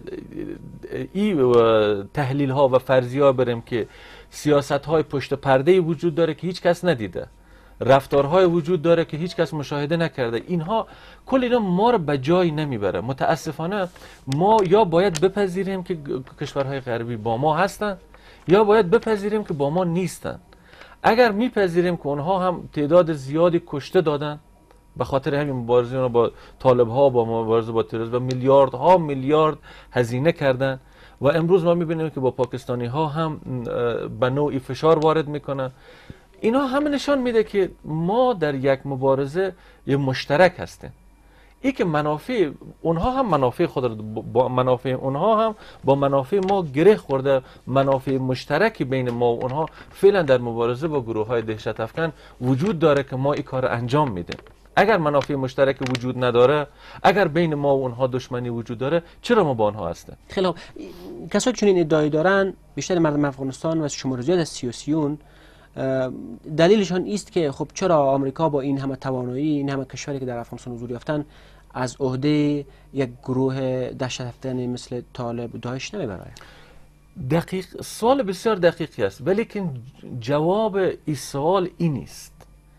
این تحلیل ها و فرضیه ها بریم که سیاست های پشت پرده وجود داره که هیچ کس ندیده، رفتارهای وجود داره که هیچ کس مشاهده نکرده، اینها کل اینا ما رو به جایی نمیبره. متاسفانه ما یا باید بپذیریم که کشورهای غربی با ما هستن یا باید بپذیریم که با ما نیستن. اگر میپذیریم که اونها هم تعداد زیادی کشته دادن به خاطر همین مبارزه اونا با طالب ها، با مبارزه با تروریسم، و میلیاردها میلیارد هزینه کردن و امروز ما میبینیم که با پاکستانی ها هم به نوعی فشار وارد میکنن. اینا هم نشان میده که ما در یک مبارزه یه مشترک هستیم. ای که منافع اونها هم منافع خود را با منافع اونها هم با منافع ما گره خورده. منافع مشترکی بین ما و اونها فعلا در مبارزه با گروه های دهشت افکن وجود داره که ما این کار انجام میدیم. اگر منافع مشترک وجود نداره، اگر بین ما و اونها دشمنی وجود داره، چرا ما با اونها هستیم؟ خیلی خوب. کسایی که چنین ادعایی دارن، بیشتر مردم افغانستان و شمار زیاد از سیاسیون، دلیلشان است که خب چرا آمریکا با این همه توانایی، این همه کشوری که در افغانستان حضور یافتن، از عهده یک گروه دهشت افکنی مثل طالب داعش نمیبره؟ دقیق سوال بسیار دقیقی است، ولی که جواب این سوال این نیست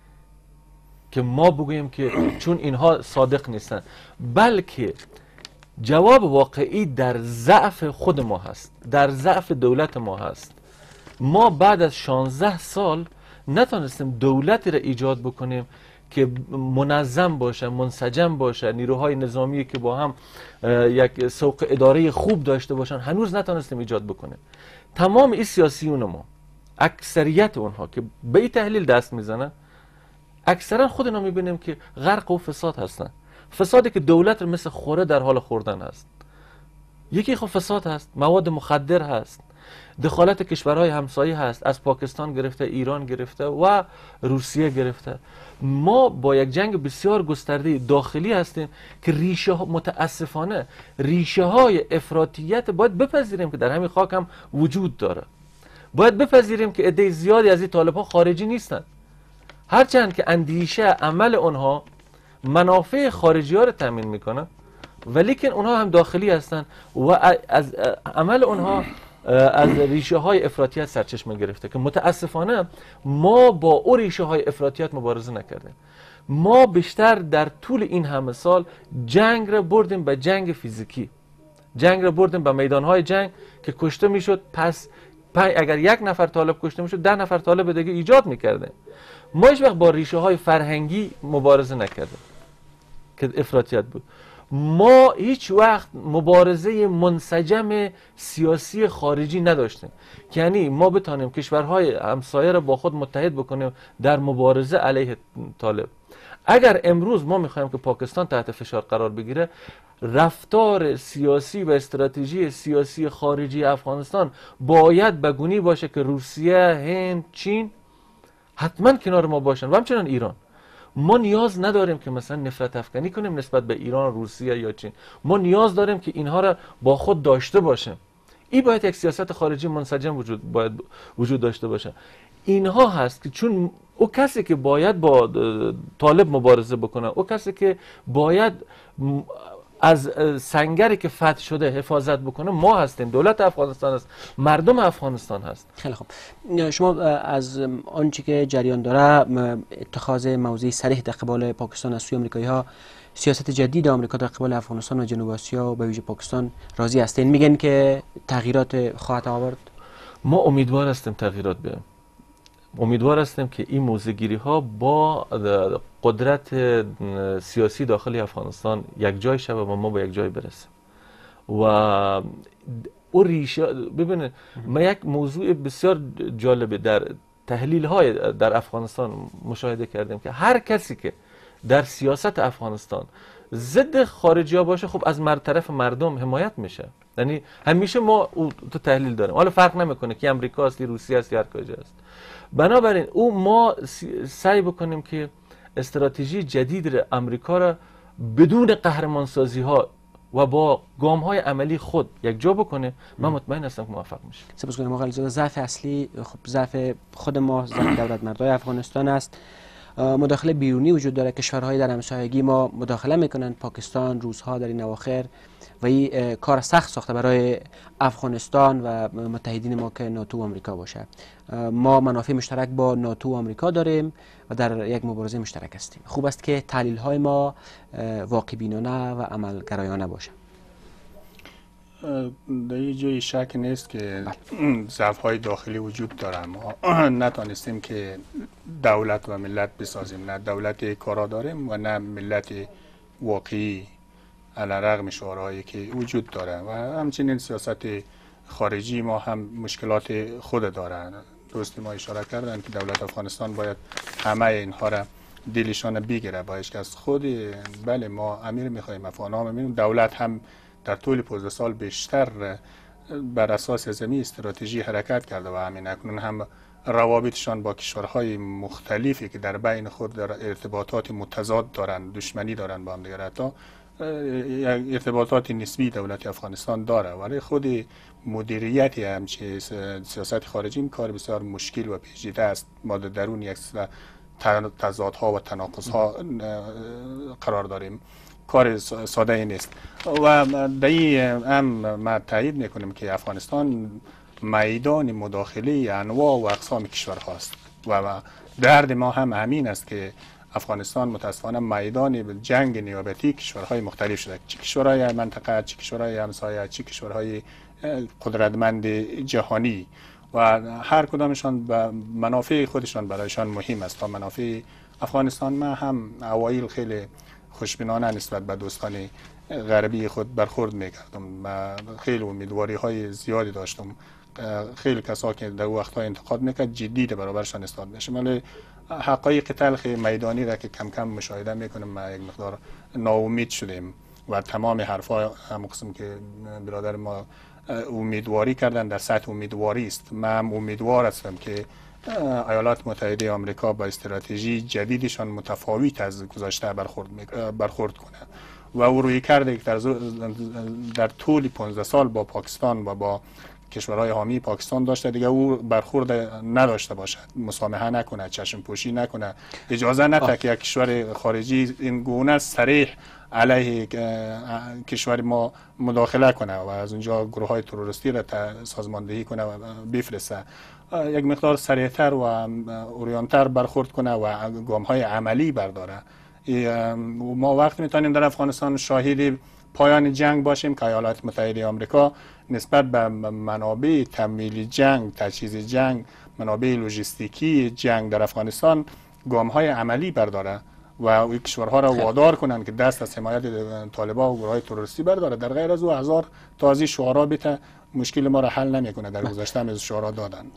که ما بگوییم که چون اینها صادق نیستن، بلکه جواب واقعی در ضعف خود ما هست، در ضعف دولت ما هست. ما بعد از شانزده سال نتونستیم دولتی را ایجاد بکنیم که منظم باشه، منسجم باشه، نیروهای نظامی که با هم یک سوق اداره خوب داشته باشن. هنوز نتونستیم ایجاد بکنیم. تمام این سیاسیون ما، اکثریت اونها که به این تحلیل دست میزنن، اکثرا خودنا میبینیم که غرق و فساد هستن. فسادی که دولت مثل خوره در حال خوردن هست. یکی خب فساد هست، مواد مخدر هست، دخالت کشورهای همسایه هست، از پاکستان گرفته، ایران گرفته و روسیه گرفته. ما با یک جنگ بسیار گسترده داخلی هستیم که ریشه ها، متاسفانه ریشه های افراطیت باید بپذیریم که در همین خاک هم وجود داره. باید بپذیریم که عده زیادی از این طالب ها خارجی نیستن، هرچند که اندیشه عمل اونها منافع خارجی ها رو تامین میکنه، ولیکن اونها هم داخلی هستن و از عمل اونها از ریشه های افراطیت سرچشمه گرفته که متاسفانه ما با او ریشه های افراطیت مبارزه نکردیم. ما بیشتر در طول این همه سال جنگ را بردیم به جنگ فیزیکی، جنگ را بردیم به میدان های جنگ که کشته میشد. پس اگر یک نفر طالب کشته میشد، ده نفر طالب دیگه ایجاد میکردیم. ما هیچ وقت با ریشه های فرهنگی مبارزه نکردیم که افراطیت بود. ما هیچ وقت مبارزه منسجم سیاسی خارجی نداشتیم، یعنی ما بتانیم کشورهای همسایه را با خود متحد بکنیم در مبارزه علیه طالب. اگر امروز ما میخوایم که پاکستان تحت فشار قرار بگیره، رفتار سیاسی و استراتژی سیاسی خارجی افغانستان باید بگونی باشه که روسیه، هند، چین حتما کنار ما باشن و همچنان ایران. ما نیاز نداریم که مثلا نفرت افکنی کنیم نسبت به ایران، روسیه یا چین. ما نیاز داریم که اینها را با خود داشته باشیم. این باید یک سیاست خارجی منسجم وجود باید وجود داشته باشه. اینها هست که چون او کسی که باید با طالب مبارزه بکنه، او کسی که باید از سنگری که فتح شده حفاظت بکنه ما هستیم، دولت افغانستان است، مردم افغانستان هست. خیلی خوب، شما از آنچه که جریان داره اتخاذ موضع صریح در قبال پاکستان از سوی آمریکایی ها، سیاست جدید آمریکا در قبال افغانستان و جنوب آسیا و به ویژه پاکستان راضی هستین؟ میگن که تغییرات خواهد آورد؟ ما امیدوار هستیم تغییرات بیایم، امیدوار هستیم که این موضع‌گیری ها با قدرت سیاسی داخل افغانستان یک جای شود و ما به یک جای برسیم. و او ریشه، ببینید ما یک موضوع بسیار جالبه در تحلیل های در افغانستان مشاهده کردیم که هر کسی که در سیاست افغانستان ضد خارجی ها باشه خب از مر طرف مردم حمایت میشه. یعنی همیشه ما تو تحلیل داریم، حالا فرق نمیکنه که امریکا است، روسیه است یا هر کجا است. بنابراین او ما سعی بکنیم که استراتژی جدید را امریکا را بدون قهرمانسازی ها و با گام های عملی خود یک جا بکنه. من مطمئن هستم که موفق میشه. سپاسگزارم آقای علیزاده. ضعف اصلی خب ضعف خود ما، ضعف دولت مردای افغانستان است. مداخله بیرونی وجود داره، کشورهای در همسایگی ما مداخله میکنن، پاکستان، روس‌ها در این اواخر، و این کار سخت ساخته برای افغانستان و متحدین ما که ناتو و آمریکا باشه. ما منافع مشترک با ناتو و آمریکا داریم و در یک مبارزه مشترک هستیم. خوب است که تحلیل های ما واقع بینانه و عملگرایانه باشه. در این جای شک نیست که ضعف های داخلی وجود داره. ما نتانستیم که دولت و ملت بسازیم، نه دولت کارا داریم و نه ملت واقعی علیرغم شعارهایی که وجود داره. و همچنین سیاست خارجی ما هم مشکلات خود داره. دوستی ما اشاره کردن که دولت افغانستان باید همه اینها را دلشان بگیره، باید که از خود بله ما امیر میخوایم، افغان ها میخوایم، دولت هم در طول پانزده سال بیشتر بر اساس زمین استراتژی حرکت کرده و همین اکنون هم روابطشان با کشورهای مختلفی که در بین خود در ارتباطات متضاد دارند، دشمنی دارند با هم دیگر، حتی ارتباطات نسبی دولت افغانستان داره، ولی خود مدیریت همچه سیاست خارجی کار بسیار مشکل و پیچیده است. ما در درون یک تضادها و تناقضها قرار داریم، کار ساده ای نیست. و در این هم ما تایید میکنیم که افغانستان میدان مداخله انواع و اقسام کشورهاست و درد ما هم همین است که افغانستان متاسفانه میدان جنگ نیابتی کشورهای مختلف شده، چه کشورهای منطقه، چه کشورهای همسایه، چه کشورهای قدرتمند جهانی، و هر کدامشان به منافع خودشان برایشان مهم است. تا منافع افغانستان ما هم اوایل خیلی خوشبینانه نسبت به دوستان غربی خود برخورد میکردم و خیلی امیدواری های زیادی داشتم. خیلی کسا که در وقتها انتقاد میکرد جدی در برابرشان استاد بشه، ولی حقایق تلخ میدانی را که کم کم مشاهده میکنیم ما یک مقدار ناامید شدیم و تمام حرفا هم قسم که برادر ما امیدواری کردن در سطح امیدواری است. من امیدوار هستم که ایالات متحده آمریکا با استراتژی جدیدشان متفاوت از گذشته برخورد برخورد کنه و او روی کرده که در, در طول پانزده سال با پاکستان و با کشورهای حامی پاکستان داشته، دیگه او برخورد نداشته باشد، مسامحه نکنه، چشم پوشی نکنه، اجازه نده که یک کشور خارجی این گونه صریح علیه کشور ما مداخله کنه و از اونجا گروه های تروریستی را سازماندهی کنه و بفرسته. یک مقدار سریعتر و اوریانتر برخورد کنه و گام های عملی برداره. ما وقتی میتونیم در افغانستان شاهد پایان جنگ باشیم که ایالات متحده آمریکا نسبت به منابع تمویل جنگ، تجهیز جنگ، منابع لوجستیکی جنگ در افغانستان گام های عملی برداره و این کشورها را وادار کنن که دست از حمایت طالبان و گروه های تروریستی برداره. در غیر از او هزار تازی شعارا بیته مشکل ما را حل نمیکنه. در گذشته هم از شعارا دادن.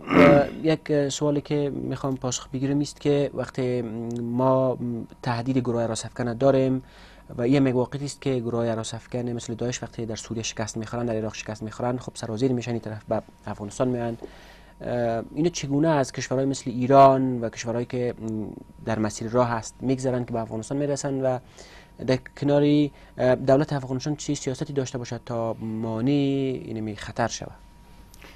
یک سوالی که میخوام پاسخ بگیرم است که وقتی ما تهدید گروه راسفکن داریم و یه مواقعی است که گروه راسفکن مثل داعش وقتی در سوریه شکست میخورن، در عراق شکست میخورن، خب سرازیر میشن این طرف به افغانستان میان. اینو چگونه از کشورهای مثل ایران و کشورهایی که در مسیر راه هست میگذرن که به افغانستان میرسن و در کناری دولت افغانستان چه سیاستی داشته باشد تا مانع این خطر شود؟ خب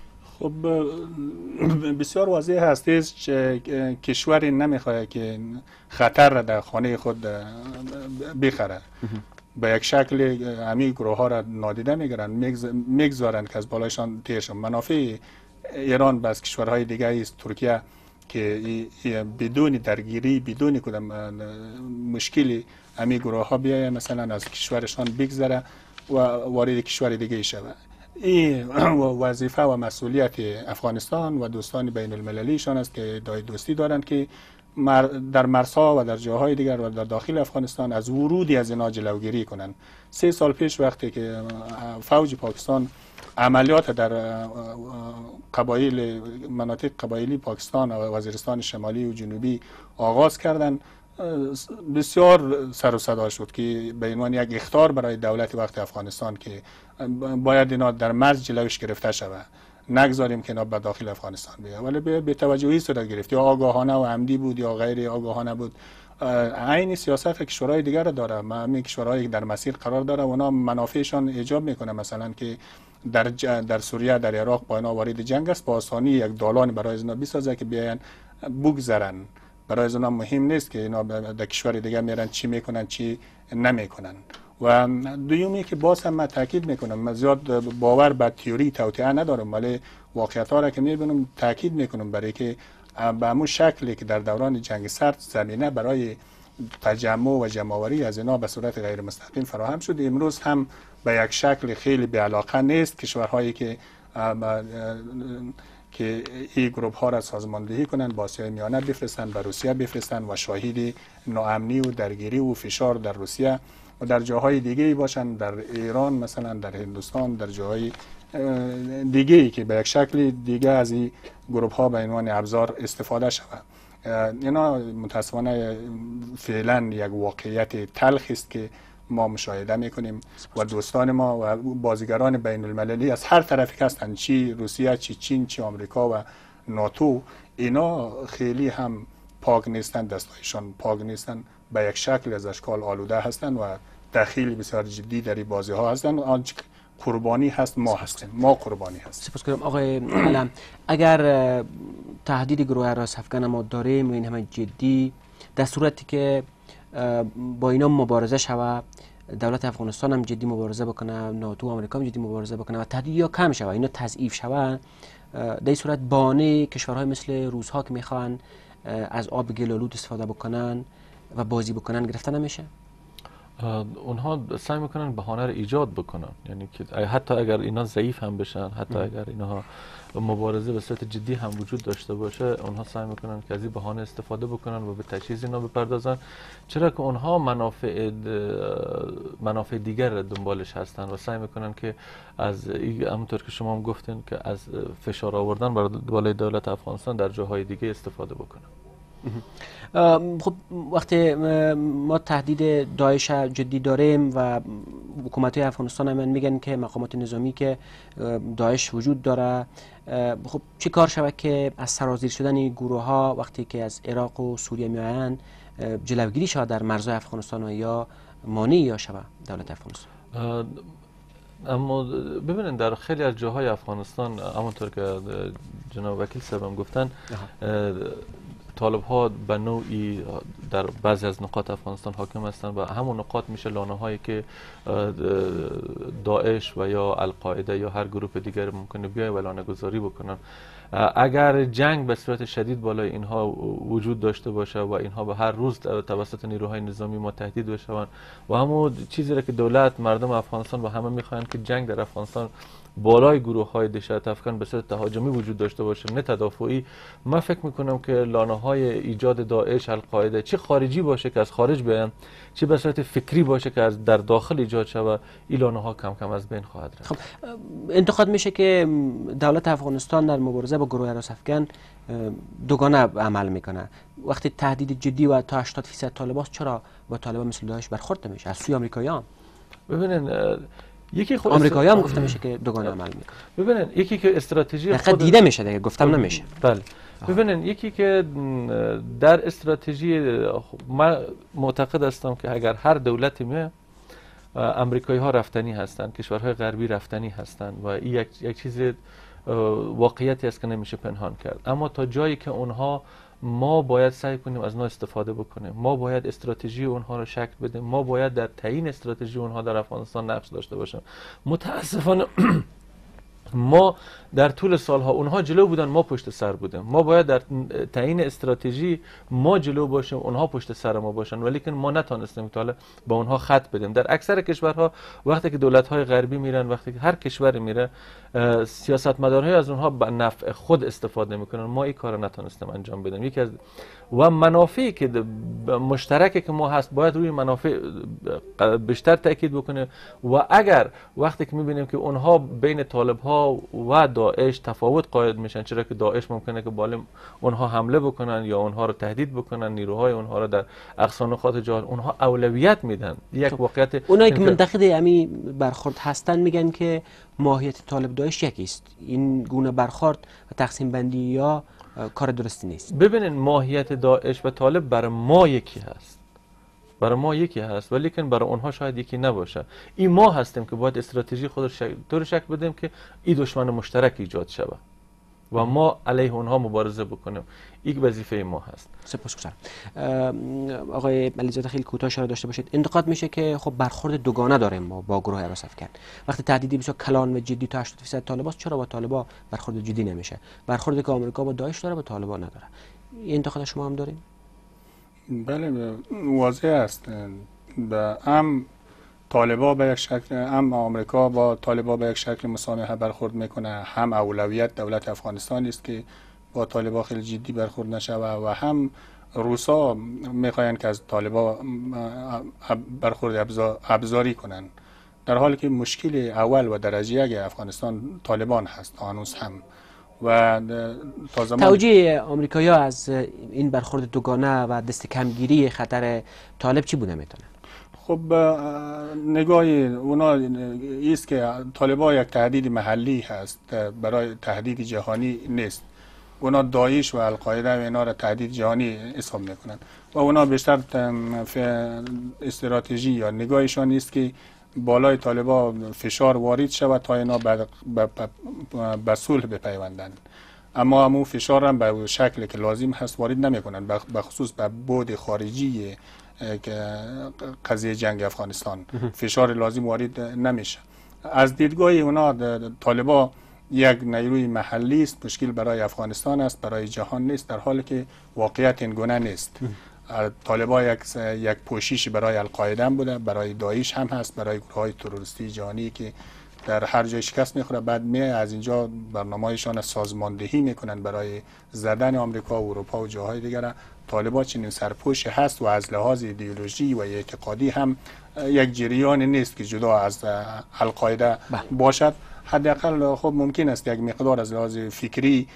خب بسیار واضح هست که کشوری نمیخواد که خطر را در خانه خود بخره. به یک شکل همین گروه ها را نادیده میگیرن، میگذارن که از بالایشان تیر شن. منافع ایران بس کشورهای دیگه است، ترکیه، که بدون درگیری، بدون کدام مشکلی همین گروه ها بیاید مثلا از کشورشان بگذره و وارد کشور دیگه شود. این وظیفه و مسئولیت افغانستان و دوستان بین المللیشان است که ادعای دوستی دارند که در مرزها و در جاهای دیگر و در داخل افغانستان از ورودی از اینا جلوگیری کنند. سه سال پیش وقتی که فوج پاکستان عملیات در قبایل مناطق قبایلی پاکستان و وزیرستان شمالی و جنوبی آغاز کردند، بسیار سر و صدا شد که به عنوان یک اخطار برای دولت وقت افغانستان که باید اینا در مرز جلوش گرفته شود، نگذاریم که اینا به داخل افغانستان بیاید. ولی به توجهی صورت گرفت، یا آگاهانه و عمدی بود یا غیر آگاهانه بود. عین سیاست کشورهای دیگر داره، همین کشورهایی در مسیر قرار داره اونا منافعشان ایجاب میکنه، مثلا که در در سوریه، در عراق با اینا وارد جنگ است، با آسانی یک دالان برای اینا بسازه که بیاین بگذرن. برای اینا مهم نیست که اینا در کشور دیگه میرن چی میکنن چی نمیکنن. و دومی که باز هم من تاکید میکنم، من زیاد باور به تئوری توطئه ندارم، ولی واقعیت ها را که میبینم تاکید میکنم برای که به همون شکلی که در دوران جنگ سرد زمینه برای تجمع و جمعآوری از اینا به صورت غیر مستقیم فراهم شد، امروز هم به یک شکل خیلی بی علاقه نیست کشورهایی که که این گروه ها را سازماندهی کنند، با آسیای میانه بفرستند، به روسیه بفرستند و شاهد ناامنی و درگیری و فشار در روسیه و در جاهای دیگه باشند، در ایران مثلا، در هندوستان، در جاهای دیگه ای که به یک شکل دیگه از این گروه ها به عنوان ابزار استفاده شود. اینا متاسفانه فعلا یک واقعیت تلخ است که ما مشاهده میکنیم و دوستان ما و بازیگران بین المللی از هر طرفی هستند، چی روسیه، چی چین، چی آمریکا و ناتو، اینا خیلی هم پاک نیستند، دستایشان پاک نیستند، به یک شکل از اشکال آلوده هستند و دخیل بسیار جدی در این بازی ها هستند. آنچه قربانی هست ما هستیم، ما قربانی هستیم. سپاسگزارم آقای علم. اگر تهدید گروه راس افغان ما داریم و این همه جدی، در صورتی که با اینا مبارزه شوه، دولت افغانستان هم جدی مبارزه بکنه، ناتو و آمریکا هم جدی مبارزه بکنه و تهدید یا کم شوه، اینا تضعیف شوه، در این صورت بانه کشورهای مثل روس‌ها که میخوان از آب گلالود استفاده بکنن و بازی بکنن گرفته نمیشه؟ اونها سعی میکنن بهانه رو ایجاد بکنن، یعنی که حتی اگر اینا ضعیف هم بشن، حتی اگر اینها مبارزه به صورت جدی هم وجود داشته باشه، اونها سعی میکنن که از این بهانه استفاده بکنن و به تجهیز اینا بپردازن، چرا که اونها منافع منافع دیگر دنبالش هستن و سعی میکنن که از همونطور که شما هم گفتین که از فشار آوردن بر بالای دولت افغانستان در جاهای دیگه استفاده بکنن. خب وقتی ما تهدید داعش جدی داریم و حکومت افغانستان هم میگن که مقامات نظامی که داعش وجود داره، خب چی کار شود که از سرازیر شدن گروه ها وقتی که از عراق و سوریه میآیند جلوگیری شود در مرزهای افغانستان و یا مانعی یا شود دولت افغانستان؟ اما ببینید در خیلی از جاهای افغانستان همونطور که جناب وکیل صاحبم گفتن، طالب ها به نوعی در بعضی از نقاط افغانستان حاکم هستند و همون نقاط میشه لانه هایی که داعش و یا القاعده یا هر گروه دیگر ممکنه بیای و لانه گذاری بکنن. اگر جنگ به صورت شدید بالای اینها وجود داشته باشه و اینها به هر روز توسط نیروهای نظامی ما تهدید بشوند و همون چیزی را که دولت مردم افغانستان و همه میخواهند که جنگ در افغانستان بالای گروه های دهشت افکن به صورت تهاجمی وجود داشته باشه نه تدافعی، من فکر میکنم که لانه های ایجاد داعش، القاعده، چه خارجی باشه که از خارج بیان، چه به صورت فکری باشه که از در داخل ایجاد شود، این لانه ها کم کم از بین خواهد رفت. خب انتقاد میشه که دولت افغانستان در مبارزه با گروه راس افکن دوگانه عمل میکنه. وقتی تهدید جدی و تا هشتاد درصد طالبان، چرا با طالبان مثل داعش برخورد نمیشه از سوی آمریکاییان؟ ببینن یکی خود آمریکایی هم گفته میشه که دوگانه عمل میکنه. ببینن یکی که استراتژی خود دیده میشه دیگه، گفتم نمیشه. بله. ببینن یکی که در استراتژی من معتقد هستم که اگر هر دولتی می امریکایی ها رفتنی هستند، کشورهای غربی رفتنی هستند و این یک یک چیز واقعیتی است که نمیشه پنهان کرد. اما تا جایی که اونها، ما باید سعی کنیم از اونها استفاده بکنیم، ما باید استراتژی اونها رو شکل بدیم، ما باید در تعیین استراتژی اونها در افغانستان نقش داشته باشیم. متاسفانه ما در طول سالها، اونها جلو بودن ما پشت سر بودیم، ما باید در تعیین استراتژی ما جلو باشیم، اونها پشت سر ما باشن، ولی که ما نتونستیم تا حالا با اونها خط بدیم. در اکثر کشورها وقتی که دولت‌های غربی میرن، وقتی که هر کشوری میره، سیاستمدارهای از اونها به نفع خود استفاده میکنن. ما این کارو نتونستیم انجام بدیم. یکی از و منافعی که مشترکی که ما هست باید روی منافع بیشتر تاکید بکنه. و اگر وقتی که میبینیم که اونها بین طالب‌ها و داعش تفاوت قائل میشن، چرا که داعش ممکنه که بالا اونها حمله بکنن یا اونها رو تهدید بکنن، نیروهای اونها رو در اقصا نقاط جهان اونها اولویت میدن. یک واقعیت اونایی که منتقد امی برخورد هستن میگن که ماهیت طالب داعش یکی است، این گونه برخورد و تقسیم بندی یا کار درستی نیست. ببینین ماهیت داعش و طالب برای ما یکی هست، برای ما یکی هست، ولی که برای اونها شاید یکی نباشه. این ما هستیم که باید استراتژی خود رو طور شکل بدیم که این دشمن مشترک ایجاد شود و ما علیه اونها مبارزه بکنیم. این وظیفه ما هست. سپاسگزارم. آقای علیزاده خیلی کوتاه اشاره داشته باشید. انتقاد میشه که خب برخورد دوگانه داریم ما با گروه حراس افکن. وقتی تهدیدی بسیار کلان و جدی تا هشتاد درصد طالباست، چرا با طالبا برخورد جدی نمیشه؟ برخوردی که آمریکا با داعش داره با طالبا نداره. این انتقاد شما هم دارین؟ بله، واضح است. به هم طالبا به یک شکل، هم آمریکا با طالبا به یک شکل مسامحه برخورد میکنه، هم اولویت دولت افغانستان است که با طالبا خیلی جدی برخورد نشوه و هم روسا میخواین که از طالبا برخورد ابزاری کنن، در حالی که مشکل اول و درجه یک افغانستان طالبان هست هنوز هم. و تا زمان توجیه آمریکایی‌ها از این برخورد دوگانه و دست کمگیری خطر طالب چی بوده میتونه؟ خب نگاه اونا ایست که طالبان یک تهدید محلی هست، برای تهدید جهانی نیست. اونا داعش و القاعده و اینا را تهدید جهانی حساب میکنن و اونا بیشتر استراتژی یا نگاهشان نیست که بالای طالبان فشار وارد شود تا اینا به صلح بپیوندند. اما همون فشار هم به شکلی که لازم هست وارد نمیکنن، به خصوص به بعد خارجی قضیه جنگ افغانستان فشار لازم وارد نمیشه. از دیدگاه اونا طالبان یک نیروی محلی است، مشکل برای افغانستان است، برای جهان نیست، در حالی که واقعیت این گونه نیست. طالبان یک یک پوشش برای القاعده بوده، برای داعش هم هست، برای گروه‌های تروریستی جهانی که در هر جای شکست میخوره، بعد می از اینجا برنامه‌شان سازماندهی میکنن برای زدن آمریکا و اروپا و جاهای دیگر. طالبان چنین سرپوش هست و از لحاظ ایدئولوژی و اعتقادی هم یک جریان نیست که جدا از القاعده باشد. حداقل خب ممکن است یک مقدار از لحاظ فکری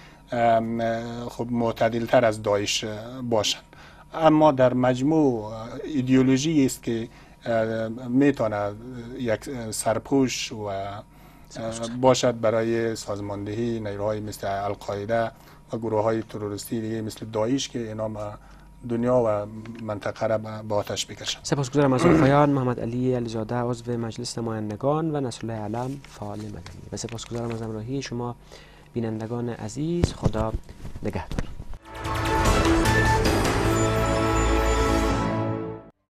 خب معتدل‌تر از داعش باشند، اما در مجموع ایدئولوژی است که میتونه یک سرپوش و باشد برای سازماندهی نیروهای مثل القاعده و گروه های تروریستی دیگه مثل داعش که اینا دنیا و منطقه را به آتش بکشند. سپاسگزارم از آقایان محمد علی علیزاده عضو مجلس نمایندگان و نصرالله علم فعال مدنی و سپاسگزارم از همراهی شما بینندگان عزیز. خدا نگهدار.